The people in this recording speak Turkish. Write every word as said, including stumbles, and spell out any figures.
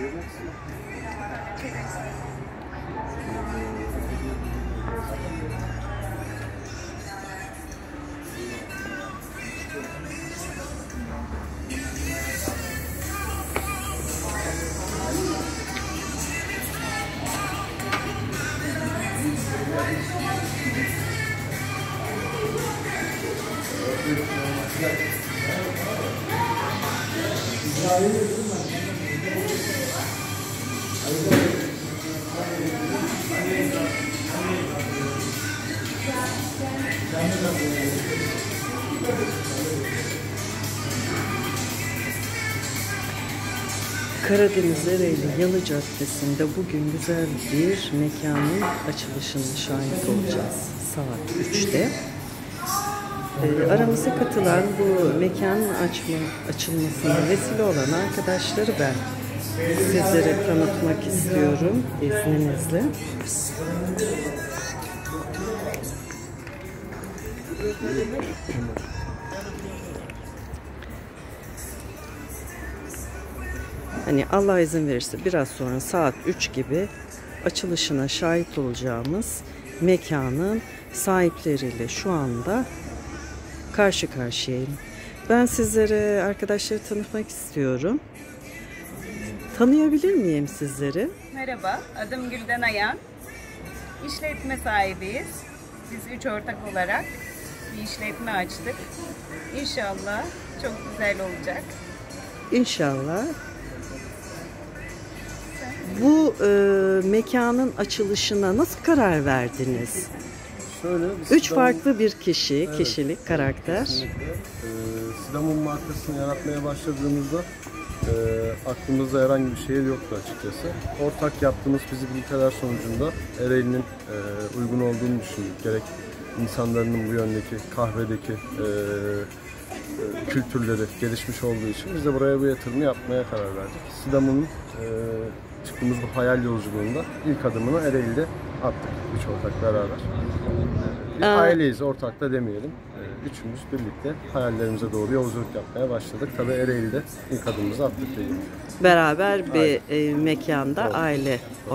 Karadeniz Ereğli Yalı Caddesi'nde bugün güzel bir mekanın açılışına şahit olacağız saat üçte. Ee, aramıza katılan bu mekanın açma, açılmasına vesile olan arkadaşları ben sizlere tanıtmak istiyorum izninizle. Hani Allah izin verirse biraz sonra saat üç gibi açılışına şahit olacağımız mekanın sahipleriyle şu anda karşı karşıyayım. Ben sizlere arkadaşları tanıtmak istiyorum. Tanıyabilir miyim sizleri? Merhaba, adım Gülden Ayan. İşletme sahibiyiz. Biz üç ortak olarak bir işletme açtık. İnşallah çok güzel olacak. İnşallah. Bu e, mekanın açılışına nasıl karar verdiniz? Şöyle, Üç Sidam'ın, farklı bir kişi, evet, kişilik, karakter. Ee, Sidam'ın markasını yaratmaya başladığımızda e, aklımızda herhangi bir şehir yoktu açıkçası. Ortak yaptığımız fizibiliteler sonucunda Ereğli'nin e, uygun olduğunu düşündük. Gerek insanların bu yöndeki kahvedeki e, e, kültürleri gelişmiş olduğu için biz de buraya bu yatırımı yapmaya karar verdik. Sidam'ın e, çıktığımız bu hayal yolculuğunda ilk adımını Ereğli'de attık. Üç ortak beraber. Bir aileyiz, ortak da demeyelim. Üçümüz birlikte hayallerimize doğru yolculuk yapmaya başladık. Tabii Ereğli'de ilk adımımızı attık diyelim. Beraber bir e, mekanda, Doğru. Aile